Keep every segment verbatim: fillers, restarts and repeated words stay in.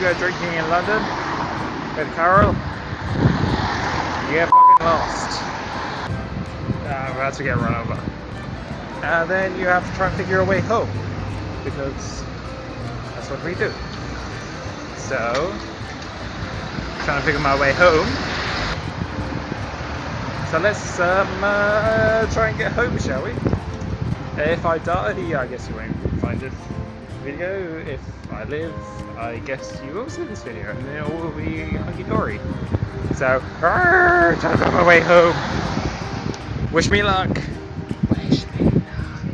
go drinking in London with Carol, you get fucking lost. Uh, about to get run over. And then you have to try and figure your way home, because that's what we do. So, trying to figure my way home. So let's um, uh, try and get home, shall we? If I die, I guess you won't find this video. If I live, I guess you will see this video, and it all will be hunky-dory. So, arrgh, trying to find my way home. Wish me luck. Wish me luck.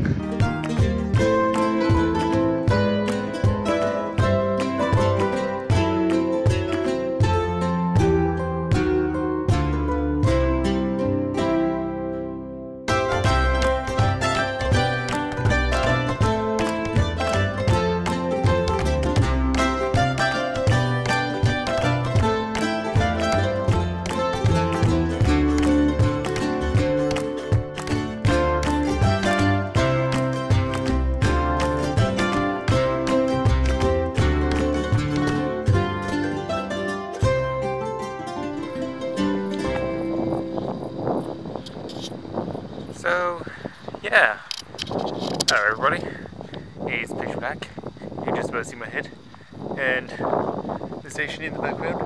So, yeah, hello everybody, it's pitch black, you just about to see my head, and the station in the background.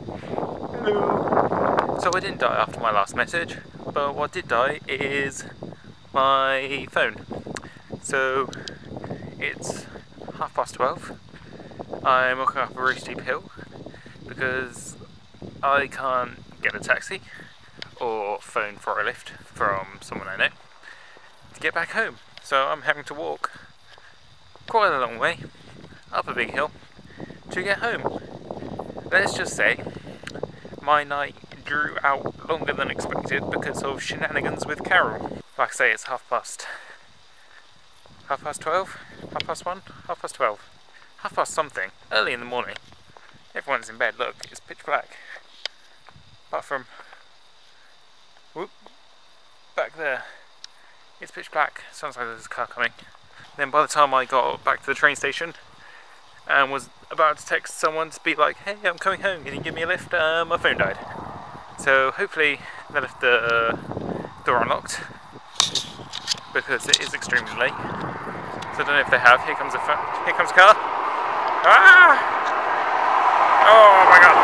Hello! So I didn't die after my last message, but what did die is my phone. So, it's half past twelve, I'm walking up a very steep hill, because I can't get a taxi, or phone for a lift from someone I know to get back home. So I'm having to walk quite a long way up a big hill to get home. Let's just say my night drew out longer than expected because of shenanigans with Carol. Like I say, it's half past half past twelve, half past one, half past twelve, half past something, early in the morning. Everyone's in bed. Look, it's pitch black. Apart from whoop, back there, it's pitch black. Sounds like there's a car coming. Then by the time I got back to the train station and was about to text someone to be like, hey, I'm coming home, can you give me a lift? Uh, my phone died. So hopefully they left the door unlocked, because it is extremely late. So I don't know if they have. Here comes a here comes a car. Ah! Oh my god!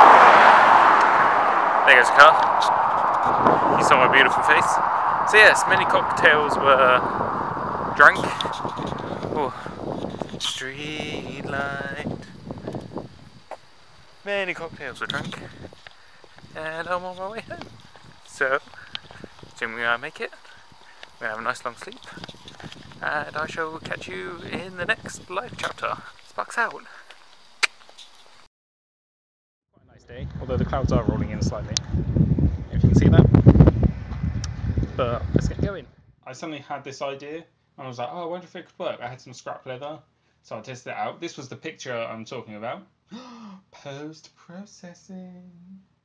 There goes the car. You saw my beautiful face. So yes, many cocktails were drank. Oh, street light. Many cocktails were drunk, and I'm on my way home. So, assuming I make it, I'm gonna have a nice long sleep, and I shall catch you in the next live chapter. Sparks out. Quite a nice day, although the clouds are rolling in slightly. If you can see that. But let's get going. I suddenly had this idea, and I was like, oh, I wonder if it could work. I had some scrap leather, so I tested it out. This was the picture I'm talking about. Post-processing.